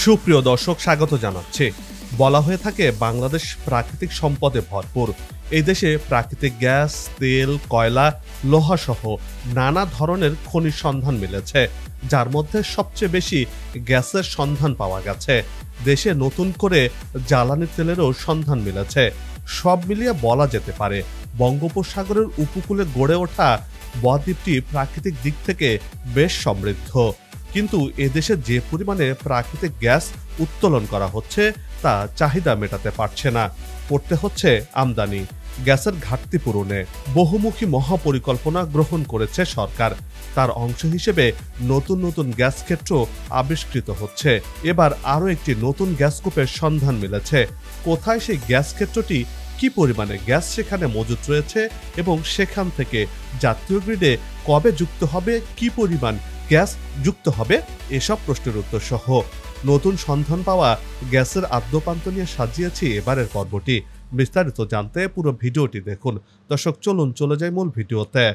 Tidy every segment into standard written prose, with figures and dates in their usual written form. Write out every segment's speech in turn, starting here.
সুপ্রিয় দর্শক, স্বাগত জানাচ্ছি। বলা হয়ে থাকে বাংলাদেশ প্রাকৃতিক সম্পদে ভরপুর। এই দেশে প্রাকৃতিক গ্যাস, তেল, কয়লা, লোহা সহ নানা ধরনের খনিজ সন্ধান মিলেছে, যার মধ্যে সবচেয়ে বেশি গ্যাসের সন্ধান পাওয়া গেছে। দেশে নতুন করে জ্বালানি তেলেরও সন্ধান মিলেছে। সব মিলিয়ে বলা যেতে পারে বঙ্গোপসাগরের উপকূলে গড়ে ওঠা বদ্বীপটি প্রাকৃতিক দিক থেকে বেশ সমৃদ্ধ। কিন্তু এদেশে যে পরিমাণে প্রাকৃতিক গ্যাস উত্তোলন করা হচ্ছে তা চাহিদা মেটাতে পারছে না। করতে হচ্ছে আমদানি। গ্যাসের ঘাটতি পূরণে বহুমুখী মহাপরিকল্পনা গ্রহণ করেছে সরকার। তার অংশ হিসেবে নতুন নতুন গ্যাস ক্ষেত্র আবিষ্কৃত হচ্ছে। এবার আরও একটি নতুন গ্যাস কূপের সন্ধান মিলেছে। কোথায় সেই গ্যাস ক্ষেত্রটি, কি পরিমাণে গ্যাস সেখানে মজুত রয়েছে এবং সেখান থেকে জাতীয় গ্রিডে কবে যুক্ত হবে, কি পরিমাণ গ্যাস যুক্ত হবে, এসব প্রশ্নের উত্তর সহ নতুন সন্ধান পাওয়া গ্যাসের আদ্যপান্ত নিয়ে সাজিয়েছি এবারের পর্বটি। বিস্তারিত জানতে পুরো ভিডিওটি দেখুন। দর্শক, চলুন চলে যাই মূল ভিডিওতে।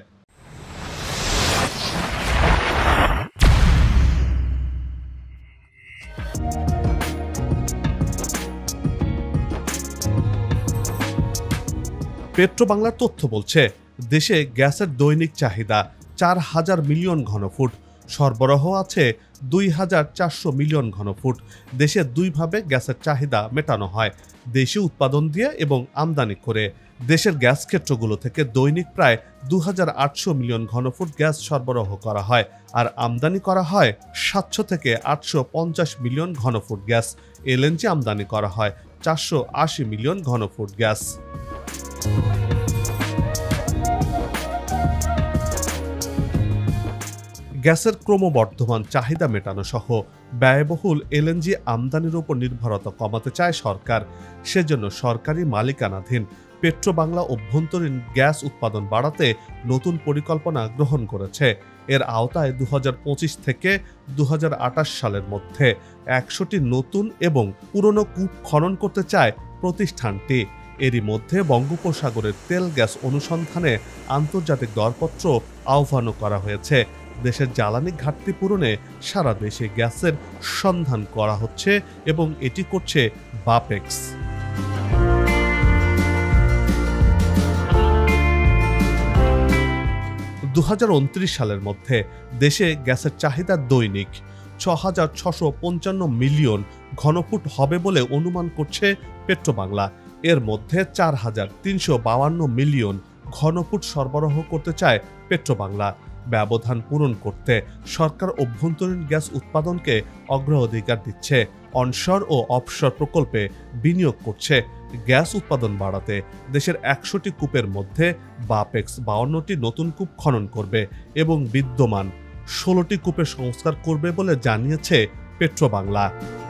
পেট্রোবাংলার তথ্য বলছে, দেশে গ্যাসের দৈনিক চাহিদা 4,000 মিলিয়ন ঘনফুট, সরবরাহ আছে 2,400 মিলিয়ন ঘনফুট। দেশে দুইভাবে গ্যাসের চাহিদা মেটানো হয়, দেশি উৎপাদন দিয়ে এবং আমদানি করে। দেশের গ্যাস ক্ষেত্রগুলো থেকে দৈনিক প্রায় 2,800 মিলিয়ন ঘনফুট গ্যাস সরবরাহ করা হয়, আর আমদানি করা হয় 700 থেকে 850 মিলিয়ন ঘনফুট গ্যাস। এলএনজি আমদানি করা হয় 480 মিলিয়ন ঘনফুট গ্যাস। গ্যাসের ক্রমবর্ধমান চাহিদা মেটানো সহ ব্যয়বহুল এলএনজি আমদানির উপর নির্ভরতা কমাতে চায় সরকার। সেজন্য সরকারি মালিকানাধীন পেট্রোবাংলা অভ্যন্তরীণ গ্যাস উৎপাদন বাড়াতে নতুন পরিকল্পনা গ্রহণ করেছে। এর আওতায় 2025 থেকে 2028 সালের মধ্যে 100টি নতুন এবং পুরনো কূপ খনন করতে চায় প্রতিষ্ঠানটি। এরই মধ্যে বঙ্গোপসাগরের তেল গ্যাস অনুসন্ধানে আন্তর্জাতিক দরপত্র আহ্বানও করা হয়েছে। দেশের জ্বালানি ঘাটতি পূরণে সারা দেশে গ্যাসের সন্ধান করা হচ্ছে এবং এটি করছে বাপেক্স। সালের মধ্যে দেশে গ্যাসের চাহিদা দৈনিক 6,655 মিলিয়ন ঘনফুট হবে বলে অনুমান করছে পেট্রোবাংলা। এর মধ্যে 4,352 মিলিয়ন ঘনফুট সরবরাহ করতে চায় পেট্রোবাংলা। ব্যবধান পূরণ করতে সরকার অভ্যন্তরীণ গ্যাস উৎপাদনকে অগ্রাধিকার দিচ্ছে, অনশর ও অফশর প্রকল্পে বিনিয়োগ করছে। গ্যাস উৎপাদন বাড়াতে দেশের 100টি কূপের মধ্যে বাপেক্স 52টি নতুন কূপ খনন করবে এবং বিদ্যমান 16টি কূপের সংস্কার করবে বলে জানিয়েছে পেট্রোবাংলা।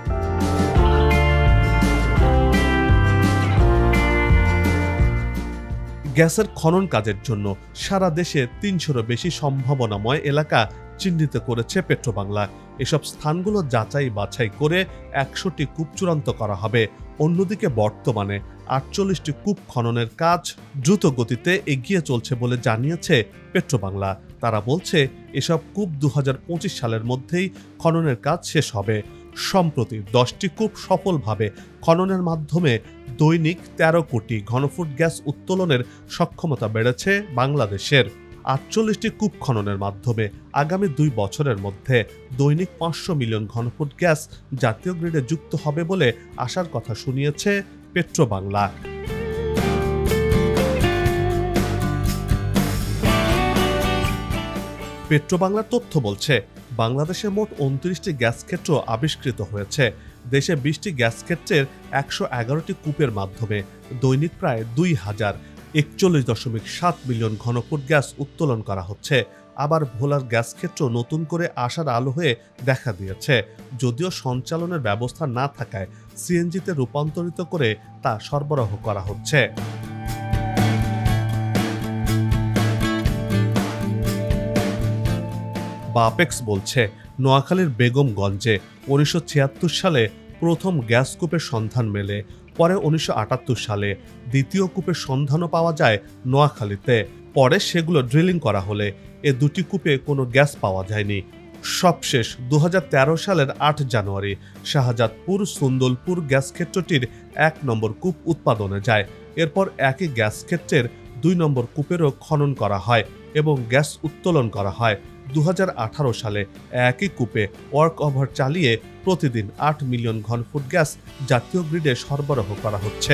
গ্যাসের খনন কাজের জন্য সারা দেশে 300-এরও বেশি সম্ভাবনাময় এলাকা চিহ্নিত করেছে পেট্রোবাংলা। এসব স্থানগুলো যাচাই বাছাই করে 100টি কূপ চূড়ান্ত করা হবে। অন্যদিকে বর্তমানে 48টি কূপ খননের কাজ দ্রুত গতিতে এগিয়ে চলছে বলে জানিয়েছে পেট্রোবাংলা। তারা বলছে এসব কূপ 2025 সালের মধ্যেই খননের কাজ শেষ হবে। সম্প্রতি 10টি কূপ সফলভাবে খননের মাধ্যমে দৈনিক 13 কোটি ঘনফুট গ্যাস উত্তোলনের সক্ষমতা বেড়েছে বাংলাদেশের। 48টি কূপ খননের মাধ্যমে আগামী 2 বছরের মধ্যে দৈনিক 500 মিলিয়ন ঘনফুট গ্যাস জাতীয় গ্রিডে যুক্ত হবে বলে আশার কথা শুনিয়েছে পেট্রোবাংলা। পেট্রোবাংলার তথ্য বলছে, বাংলাদেশে মোট 29টি গ্যাস ক্ষেত্র আবিষ্কৃত হয়েছে। দেশে 20টি গ্যাস ক্ষেত্রের 111টি কূপের মাধ্যমে দৈনিক প্রায় 2,041.7 মিলিয়ন ঘনফুট গ্যাস উত্তোলন করা হচ্ছে। আবার ভোলার গ্যাস ক্ষেত্র নতুন করে আশার আলো হয়ে দেখা দিয়েছে। যদিও সঞ্চালনের ব্যবস্থা না থাকায় সিএনজিতে রূপান্তরিত করে তা সরবরাহ করা হচ্ছে। বাপেক্স বলছে, নোয়াখালীর বেগমগঞ্জে 1976 সালে প্রথম গ্যাস কূপের সন্ধান মেলে। পরে 1978 সালে দ্বিতীয় কূপের সন্ধানও পাওয়া যায় নোয়াখালীতে। পরে সেগুলো ড্রিলিং করা হলে এ দুটি কূপে কোনো গ্যাস পাওয়া যায়নি। সবশেষ 2013 সালের 8 জানুয়ারি শাহজাদপুর সুন্দরপুর গ্যাস ক্ষেত্রটির 1 নম্বর কূপ উৎপাদনে যায়। এরপর একই গ্যাস ক্ষেত্রের 2 নম্বর কূপেরও খনন করা হয় এবং গ্যাস উত্তোলন করা হয়। 2018 সালে একই কূপে ওয়ার্ক ওভার চালিয়ে প্রতিদিন 8 মিলিয়ন ঘনফুট গ্যাস জাতীয় গ্রিডে সরবরাহ করা হচ্ছে।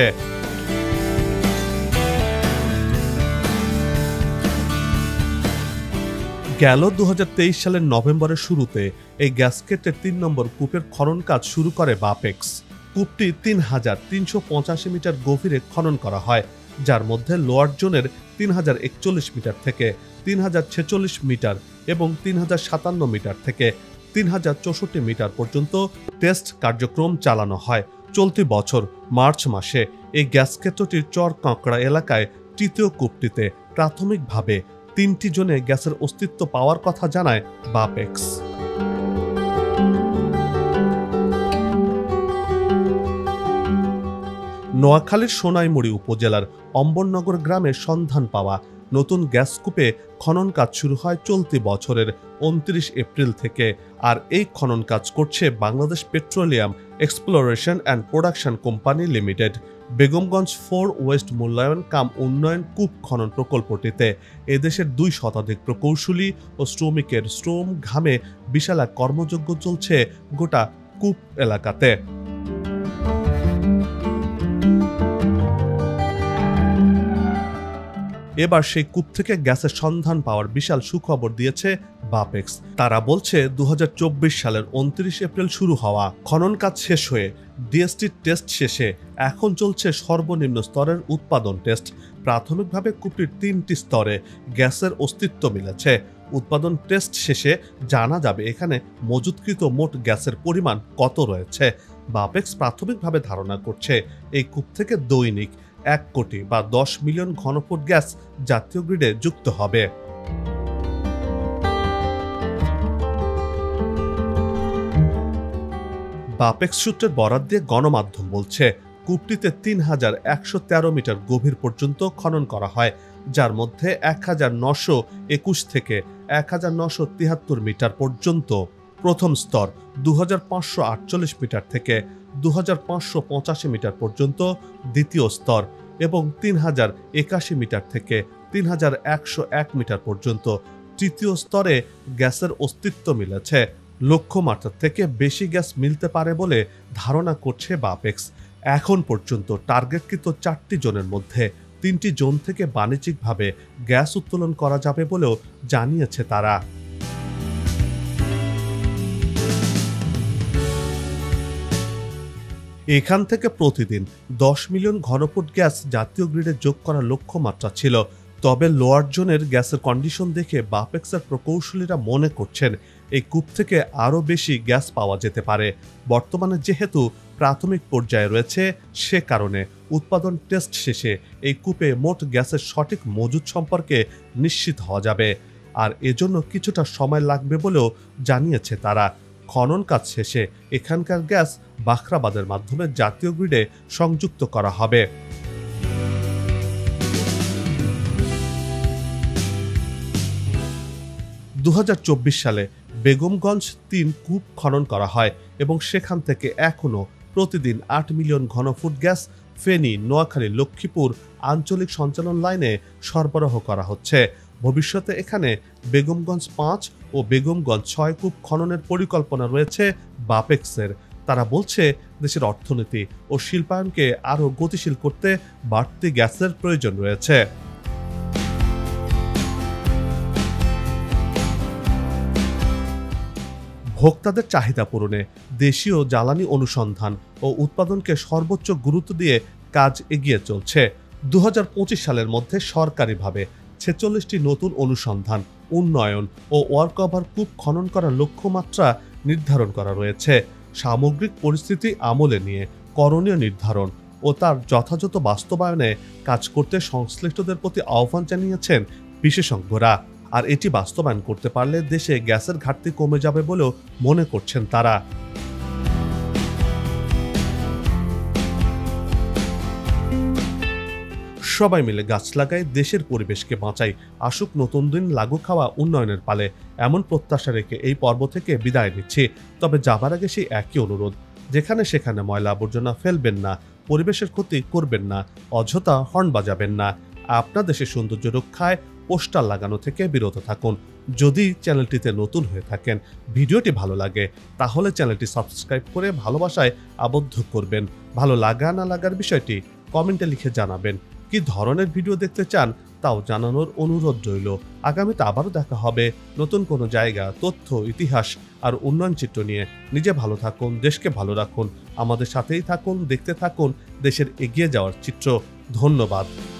গেল 2023 সালের নভেম্বরের শুরুতে এই গ্যাস ক্ষেত্রের 3 নম্বর কূপের খনন কাজ শুরু করে বাপেক্স। কূপটি 3,385 মিটার গভীরে খনন করা হয়, যার মধ্যে লোয়ার জোনের 3,041 মিটার থেকে 3,046 মিটার এবং 3,057 মিটার থেকে 3,064 মিটার পর্যন্ত টেস্ট কার্যক্রম চালানো হয়। চলতি বছর মার্চ মাসে এই গ্যাস ক্ষেত্রটির চর কাঁকড়া এলাকায় তৃতীয় কূপটিতে প্রাথমিকভাবে 3টি জোনে গ্যাসের অস্তিত্ব পাওয়ার কথা জানায় বাপেক্স। নোয়াখালীর সোনাইমুড়ি উপজেলার অম্বরনগর গ্রামে সন্ধান পাওয়া নতুন গ্যাস কূপে খনন কাজ শুরু হয় চলতি বছরের 29 এপ্রিল থেকে। আর এই খনন কাজ করছে Bangladesh petroleum exploration and production company limited. Begumganj 4 west মূল্যায়ন কাম উন্নয়ন কূপ খনন প্রকল্পটিতে এদেশের 2 শতাধিক প্রকৌশলী ও শ্রমিকের শ্রম ঘামে বিশাল এক কর্মযজ্ঞ চলছে গোটা কূপ এলাকাতে। এবার সেই কূপ থেকে গ্যাসের সন্ধান পাওয়ার বিশাল সুখবর দিয়েছে বাপেক্স। তারা বলছে 2024 সালের 29 এপ্রিল শুরু হওয়া খনন কাজ শেষ হয়ে ডিএসটি টেস্ট শেষে এখন চলছে সর্বনিম্ন স্তরের উৎপাদন টেস্ট। প্রাথমিকভাবে কূপটির 3টি স্তরে গ্যাসের অস্তিত্ব মিলেছে। উৎপাদন টেস্ট শেষে জানা যাবে এখানে মজুতকৃত মোট গ্যাসের পরিমাণ কত রয়েছে। বাপেক্স প্রাথমিকভাবে ধারণা করছে এই কূপ থেকে দৈনিক 1 কোটি বা 10 মিলিয়ন ঘনফুট গ্যাস জাতীয় গ্রিডে যুক্ত হবে। বাপেক্স সূত্রের বরাত দিয়ে গণমাধ্যম বলছে, কূপটিতে 3,113 মিটার গভীর পর্যন্ত খনন করা হয়, যার মধ্যে 1,921 থেকে 1,973 মিটার পর্যন্ত প্রথম স্তর, 2,548 মিটার থেকে 2,585 মিটার পর্যন্ত দ্বিতীয় স্তর এবং 3,081 মিটার থেকে 3,101 মিটার পর্যন্ত তৃতীয় স্তরে গ্যাসের অস্তিত্ব মিলেছে। লক্ষ্যমাত্রার থেকে বেশি গ্যাস মিলতে পারে বলে ধারণা করছে বাপেক্স। এখন পর্যন্ত টার্গেটকৃত 4টি জোনের মধ্যে 3টি জোন থেকে বাণিজ্যিকভাবে গ্যাস উত্তোলন করা যাবে বলেও জানিয়েছে তারা। এখান থেকে প্রতিদিন 10 মিলিয়ন ঘনফুট গ্যাস জাতীয় গ্রিডে যোগ করার লক্ষ্যমাত্রা ছিল। তবে লোয়ার জোনের গ্যাসের কন্ডিশন দেখে বাপেক্সের প্রকৌশলীরা মনে করছেন এই কূপ থেকে আরও বেশি গ্যাস পাওয়া যেতে পারে। বর্তমানে যেহেতু প্রাথমিক পর্যায়ে রয়েছে, সে কারণে উৎপাদন টেস্ট শেষে এই কূপে মোট গ্যাসের সঠিক মজুদ সম্পর্কে নিশ্চিত হওয়া যাবে। আর এজন্য কিছুটা সময় লাগবে বলেও জানিয়েছে তারা। খনন কাজ শেষে এখানকার গ্যাস বাখরাবাদের মাধ্যমে জাতীয় গ্রিডে সংযুক্ত করা হবে। 2024 সালে বেগমগঞ্জ 3 কূপ খনন করা হয় এবং সেখান থেকে এখনও প্রতিদিন 8 মিলিয়ন ঘনফুট গ্যাস ফেনী, নোয়াখালী, লক্ষ্মীপুর আঞ্চলিক সঞ্চালন লাইনে সরবরাহ করা হচ্ছে। ভবিষ্যতে এখানে বেগমগঞ্জ 5 ও বেগমগঞ্জ 6 কূপ খননের পরিকল্পনা রয়েছে বাপেক্সের। তারা বলছে দেশের অর্থনীতি ও শিল্পায়নকে আরও গতিশীল করতে বাড়তি গ্যাসের প্রয়োজন রয়েছে। ভোক্তাদের চাহিদা পূরণে দেশীয় জ্বালানি অনুসন্ধান ও উৎপাদনকে সর্বোচ্চ গুরুত্ব দিয়ে কাজ এগিয়ে চলছে। 2025 সালের মধ্যে সরকারিভাবে 46টি নতুন অনুসন্ধান, উন্নয়ন ও ওয়ার্কওভার কূপ খনন করার লক্ষ্যমাত্রা নির্ধারণ করা রয়েছে। সামগ্রিক পরিস্থিতি আমলে নিয়ে করণীয় নির্ধারণ ও তার যথাযথ বাস্তবায়নে কাজ করতে সংশ্লিষ্টদের প্রতি আহ্বান জানিয়েছেন বিশেষজ্ঞরা। আর এটি বাস্তবায়ন করতে পারলে দেশে গ্যাসের ঘাটতি কমে যাবে বলেও মনে করছেন তারা। সবাই মিলে গাছ লাগাই, দেশের পরিবেশকে বাঁচাই। আসুক নতুন দিন, লাগু খাওয়া উন্নয়নের পালে। এমন প্রত্যাশা রেখে এই পর্ব থেকে বিদায় নিচ্ছি। তবে যাবার আগে সেই একই অনুরোধ, যেখানে সেখানে ময়লা আবর্জনা ফেলবেন না, পরিবেশের ক্ষতি করবেন না, অযথা হর্ন বাজাবেন না। আপনার দেশের সৌন্দর্য রক্ষায় পোস্টার লাগানো থেকে বিরত থাকুন। যদি চ্যানেলটিতে নতুন হয়ে থাকেন, ভিডিওটি ভালো লাগে, তাহলে চ্যানেলটি সাবস্ক্রাইব করে ভালোবাসায় আবদ্ধ করবেন। ভালো লাগা না লাগার বিষয়টি কমেন্টে লিখে জানাবেন। কি ধরনের ভিডিও দেখতে চান তাও জানানোর অনুরোধ রইল। আগামীতে আবারও দেখা হবে নতুন কোনো জায়গা, তথ্য, ইতিহাস আর উন্নয়ন চিত্র নিয়ে। নিজে ভালো থাকুন, দেশকে ভালো রাখুন, আমাদের সাথেই থাকুন, দেখতে থাকুন দেশের এগিয়ে যাওয়ার চিত্র। ধন্যবাদ।